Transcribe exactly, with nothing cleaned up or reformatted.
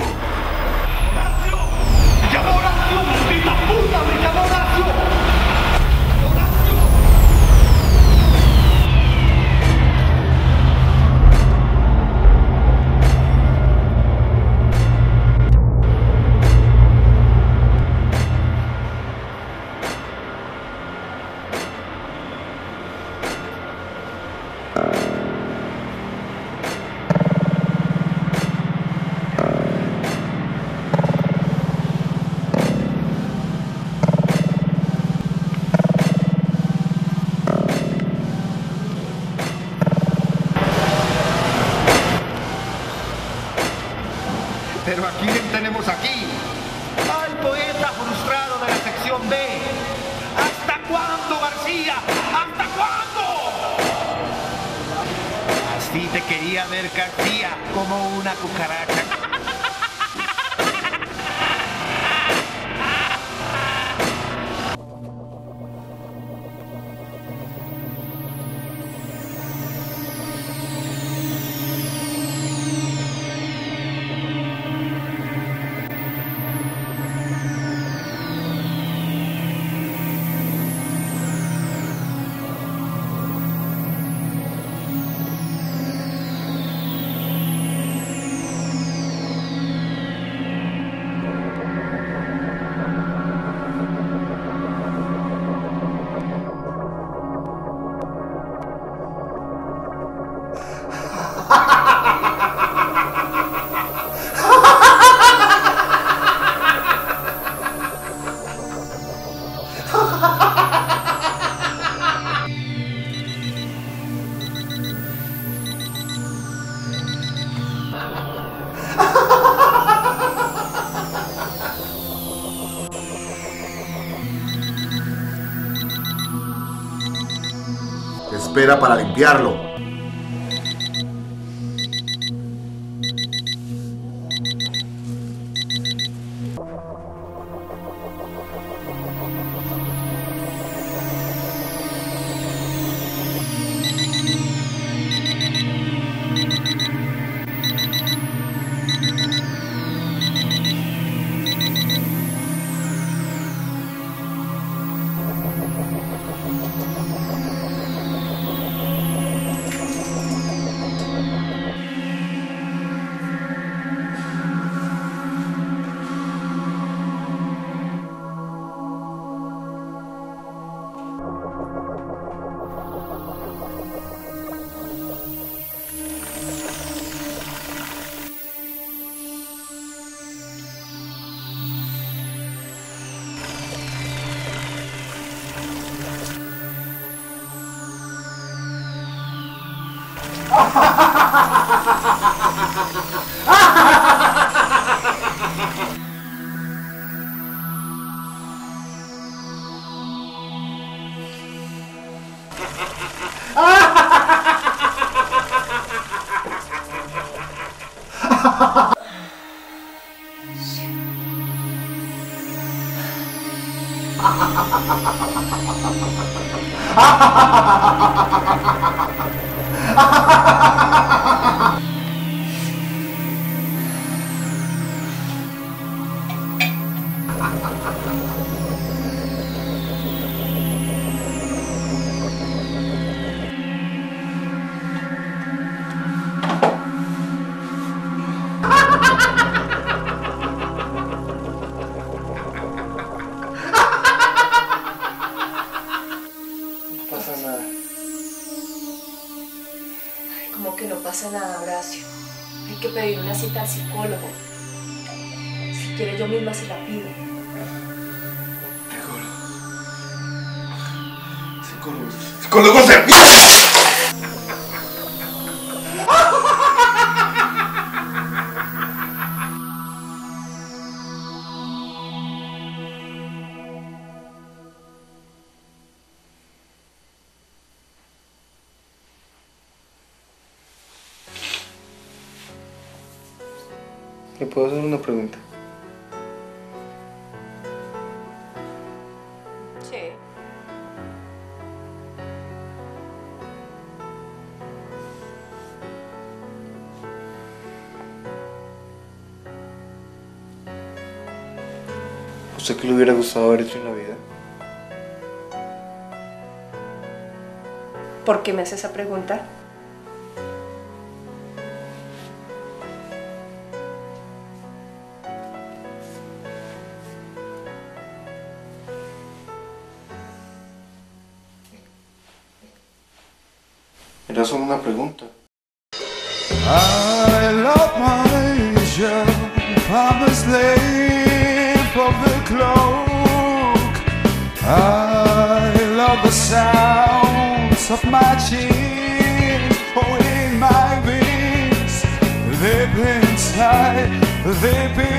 ¡Horacio! ¡Me llamo Horacio! ¡Maldita puta! ¡Me llamo Horacio! Pero ¿a quién tenemos aquí? Al poeta frustrado de la sección B. ¿Hasta cuándo, García? ¿Hasta cuándo? Así te quería ver, García, como una cucaracha. Espera para limpiarlo. Como que no pasa nada, Horacio. Hay que pedir una cita al psicólogo. Si quiere, yo misma se la pido. Psicólogo. ¡Psicólogo se... ¿Le puedo hacer una pregunta? Sí. ¿A usted qué le hubiera gustado haber hecho en la vida? ¿Por qué me hace esa pregunta? Era solo una pregunta. I love my shell, promised slave of the cloak. I love the sounds of my cheeks, oh in my veins, deep inside, deep inside.